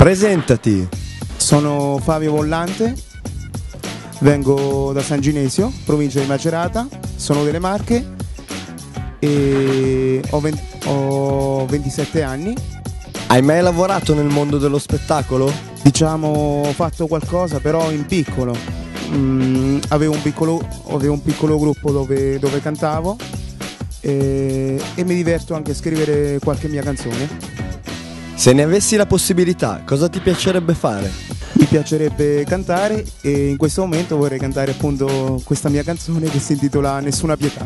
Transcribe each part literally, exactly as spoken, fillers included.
Presentati. Sono Fabio Vollante, vengo da San Ginesio, provincia di Macerata, sono delle Marche e ho, venti, ho ventisette anni. Hai mai lavorato nel mondo dello spettacolo? Diciamo, ho fatto qualcosa però in piccolo. Mm, avevo, un piccolo avevo un piccolo gruppo dove, dove cantavo e, e mi diverto anche a scrivere qualche mia canzone. Se ne avessi la possibilità, cosa ti piacerebbe fare? Mi piacerebbe cantare e in questo momento vorrei cantare appunto questa mia canzone che si intitola Nessuna pietà.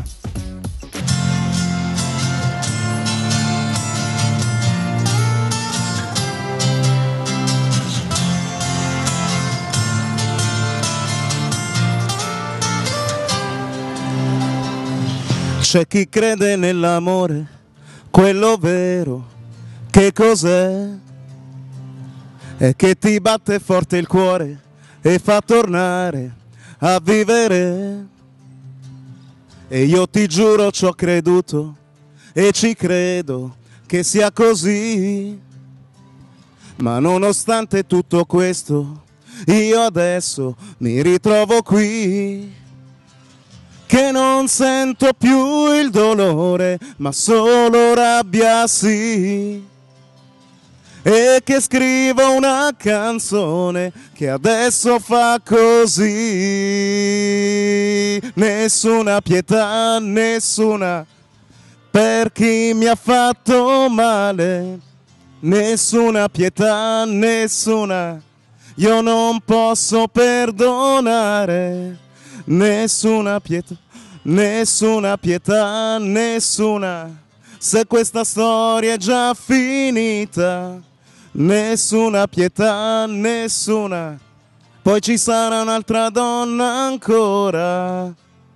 C'è chi crede nell'amore, quello vero, che cos'è? È che ti batte forte il cuore e fa tornare a vivere. E io ti giuro ci ho creduto e ci credo che sia così. Ma nonostante tutto questo, io adesso mi ritrovo qui, che non sento più il dolore, ma solo rabbia sì. E che scrivo una canzone che adesso fa così. Nessuna pietà, nessuna, per chi mi ha fatto male. Nessuna pietà, nessuna, io non posso perdonare. Nessuna pietà, nessuna pietà, nessuna, se questa storia è già finita. Nessuna pietà, nessuna, poi ci sarà un'altra donna ancora.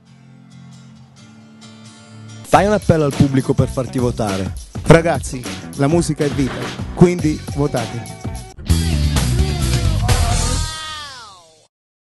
Fai un appello al pubblico per farti votare. Ragazzi, la musica è vita, quindi votate.